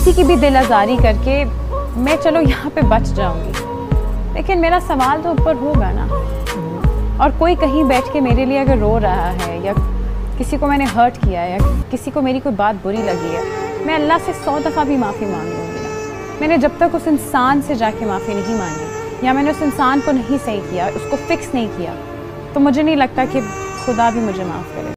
किसी की भी दिल आज़ारी करके मैं चलो यहाँ पे बच जाऊँगी, लेकिन मेरा सवाल तो ऊपर होगा ना। और कोई कहीं बैठ के मेरे लिए अगर रो रहा है या किसी को मैंने हर्ट किया है या किसी को मेरी कोई बात बुरी लगी है, मैं अल्लाह से 100 दफ़ा भी माफ़ी मांग लूँगी ना। मैंने जब तक उस इंसान से जाके माफ़ी नहीं मांगी या मैंने उस इंसान को नहीं सही किया, उसको फिक्स नहीं किया, तो मुझे नहीं लगता कि खुदा भी मुझे माफ़ करे।